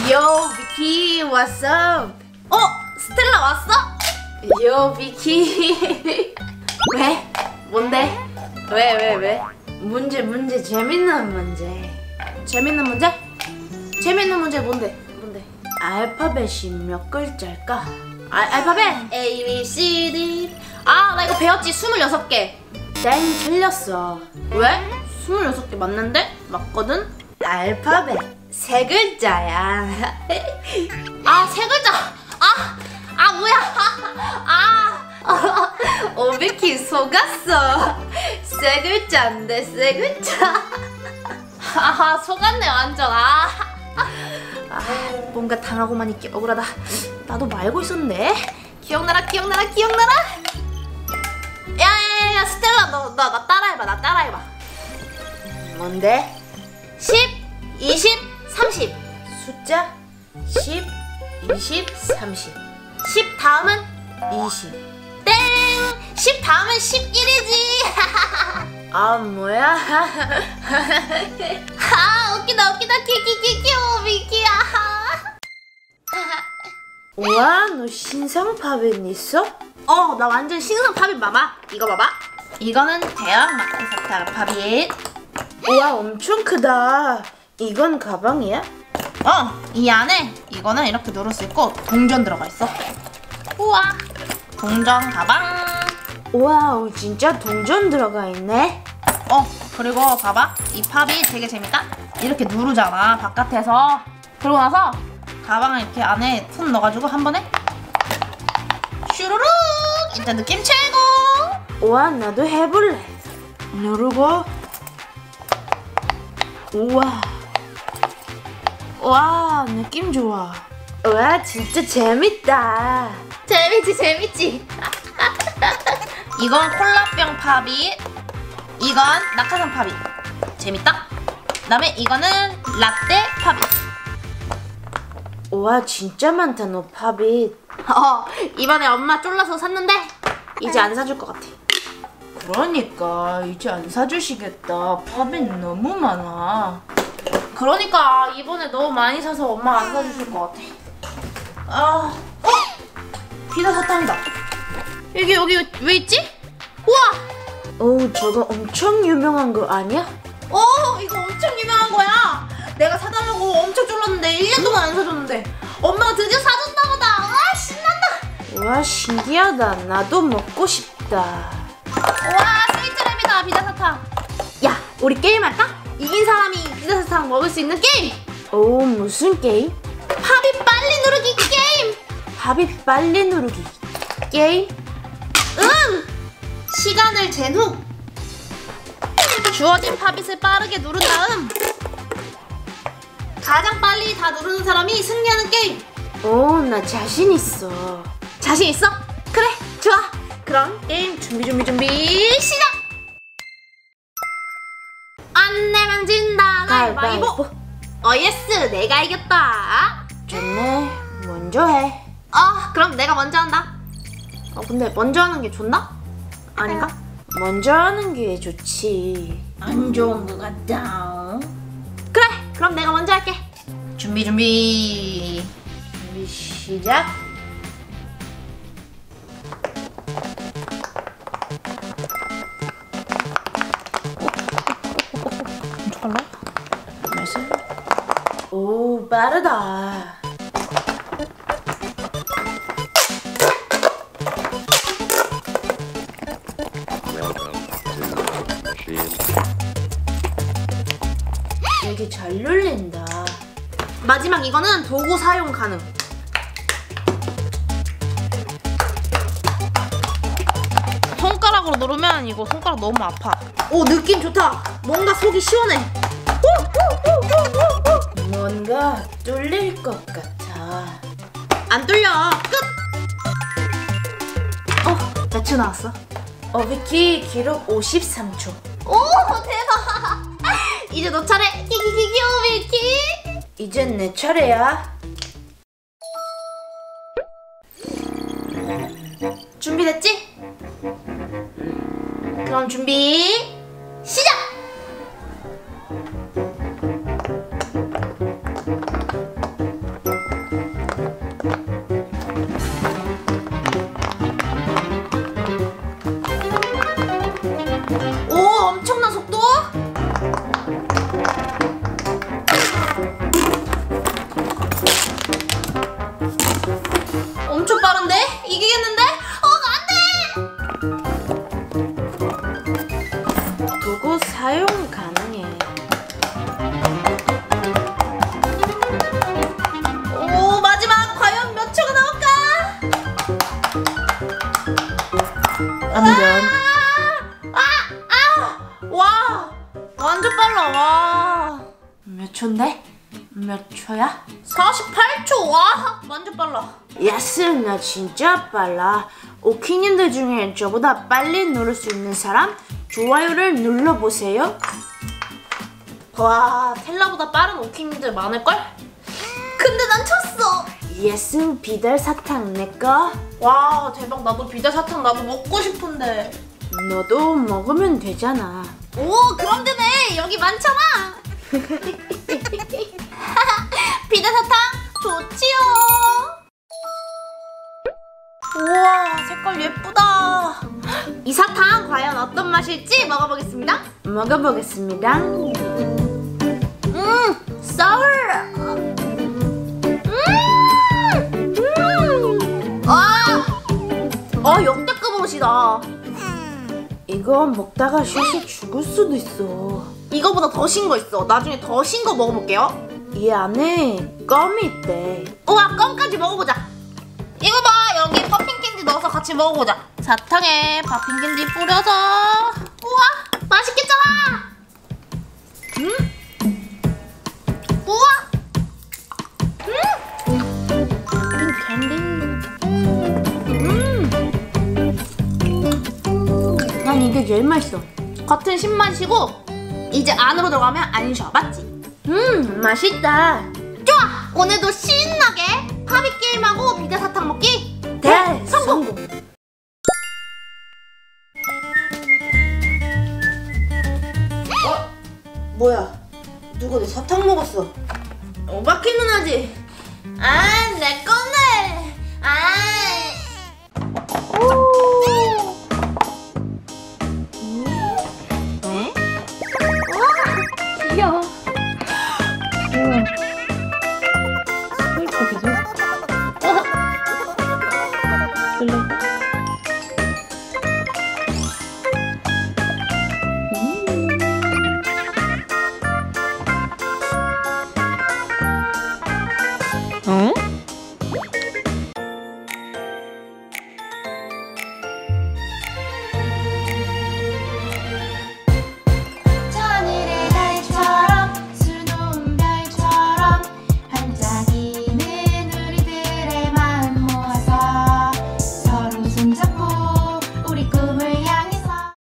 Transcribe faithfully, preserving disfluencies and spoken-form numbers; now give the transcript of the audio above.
Yo, 비키, what's up? 어? 스텔라 왔어? Yo, 비키. 왜? 뭔데? 왜, 왜, 왜? 문제, 문제, 재밌는 문제. 재밌는 문제? 재밌는 문제 뭔데? 뭔데? 알파벳이 몇 글자일까? 아, 알파벳? A, B, C, D. 아, 나 이거 배웠지? 스물여섯 개. 땡, 틀렸어. 왜? 스물여섯 개 맞는데? 맞거든? 알파벳 세 글자야. 아, 세 글자. 아, 아 뭐야? 아, 오비키 속았어. 세 글자인데 세 글자. 아, 속았네 완전. 아, 아, 뭔가 당하고만 있기 억울하다. 나도 말고 있었네. 기억나라, 기억나라, 기억나라. 야야야, 스텔라, 너 나 나 따라해봐, 나 따라해봐. 뭔데? 십, 이십, 삼십. 숫자 십, 이십, 삼십. 십 다음은 이십. 땡! 십 다음은 십일이지. 아, 뭐야? 아, 웃기다, 웃기다. 키키키키, 미키야. 우와, 너 신상 팝잇 있어? 어, 나 완전 신상 팝잇 봐봐. 이거 봐봐. 이거는 대형 마크사탕 팝잇. 우와, 엄청 크다. 이건 가방이야? 어, 이 안에 이거는 이렇게 누를 수 있고 동전 들어가 있어. 우와, 동전 가방. 우와, 진짜 동전 들어가 있네. 어, 그리고 봐봐, 이 팝이 되게 재밌다. 이렇게 누르잖아, 바깥에서. 그러고 나서 가방을 이렇게 안에 손 넣어가지고 한 번에 슈루룩. 진짜 느낌 최고. 우와, 나도 해볼래. 누르고. 우와, 와, 느낌 좋아. 와, 진짜 재밌다. 재밌지, 재밌지. 이건 콜라병 팝잇, 이건 낙하산 팝잇. 재밌다. 그다음에 이거는 라떼 팝잇. 와, 진짜 많다, 너 팝잇. 어, 이번에 엄마 쫄라서 샀는데 이제 안 사줄 것 같아. 그러니까 이제 안 사주시겠다. 팝잇 너무 많아. 그러니까 이번에 너무 많이 사서 엄마가 안 사주실 것 같아. 아, 어? 피자 사탕이다. 여기 여기 왜 있지? 우와! 오, 저거 엄청 유명한 거 아니야? 어, 이거 엄청 유명한 거야. 내가 사달라고 엄청 쫄랐는데 일 년 동안 안 사줬는데 엄마가 드디어 사줬나 보다. 와, 신난다. 와, 신기하다. 나도 먹고 싶다. 우와, 스위트랩이다. 피자 사탕. 야, 우리 게임 할까? 이긴 사람이 피자 사탕 먹을 수 있는 게임. 오, 무슨 게임? 팝잇 빨리 누르기 게임. 팝잇 빨리 누르기 게임? 응! 시간을 잰 후 주어진 팝잇을 빠르게 누른 다음 가장 빨리 다 누르는 사람이 승리하는 게임. 오, 나 자신 있어. 자신 있어? 그래, 좋아. 그럼 게임 준비 준비 준비 시작! 안 내면 진다. 가위바위보. 어, 예스, 내가 이겼다. 좋네, 먼저 해. 어, 그럼 내가 먼저 한다. 어, 근데 먼저 하는 게 좋나? 아닌가? 먼저 하는 게 좋지. 안 좋은 것 같다. 그래, 그럼 내가 먼저 할게. 준비 준비 준비 시작. 빨라? 나이스. 오, 빠르다. 되게 잘 눌린다. 마지막 이거는 도구 사용 가능. 손가락으로 누르면 이거 손가락 너무 아파. 오, 느낌 좋다. 뭔가 속이 시원해. 뭔가 뚫릴 것 같아. 안 뚫려. 끝! 어, 몇 초 나왔어? 어, 비키 기록 오십삼 초. 오, 대박! 이제 너 차례. 키키키키 비키. 이젠 내 차례야. 준비됐지? 그럼 준비 시작! 긴장돼? 이기겠는데? 어, 안 돼! 도구 사용 가능해. 오, 마지막 과연 몇 초가 나올까? 안전. 아! 아! 와! 완전 빨라, 와. 몇 초인데? 몇 초야? 사십팔 초! 와! 완전 빨라. 야스, 나 진짜 빨라. 오키님들 중에 저보다 빨리 누를 수 있는 사람? 좋아요를 눌러보세요. 와, 텔라보다 빠른 오키님들 많을걸? 근데 난 쳤어! 예스, 비달 사탕 내꺼. 와, 대박. 나도 비대 사탕 나도 먹고 싶은데. 너도 먹으면 되잖아. 오, 그럼 되네. 여기 많잖아. 비대 사탕 좋지요. 우와, 색깔 예쁘다. 이 사탕 과연 어떤 맛일지 먹어보겠습니다. 먹어보겠습니다. 음, sour. 음, 음. 아, 아 역대급 맛이다. 이거 먹다가 쉬서 죽을 수도 있어. 이거보다 더 신 거 있어. 나중에 더 신 거 먹어볼게요. 이 안에 껌이 있대. 우와, 껌까지 먹어보자. 이거 봐, 여기 팝핑 캔디 넣어서 같이 먹어보자. 사탕에 팝핑 캔디 뿌려서. 우와, 맛있겠잖아. 음, 우와, 음, 팝핑 캔디. 음. 난 이게 제일 맛있어. 겉은 신맛이고 이제 안으로 들어가면 안 쉬어, 맞지? 음, 맛있다. 좋아, 오늘도 신나게 팝이 게임하고 비대 사탕 먹기 대성공. 어? 뭐야? 누가 내 사탕 먹었어? 오바키 누나지? 아, 내 건데. 아,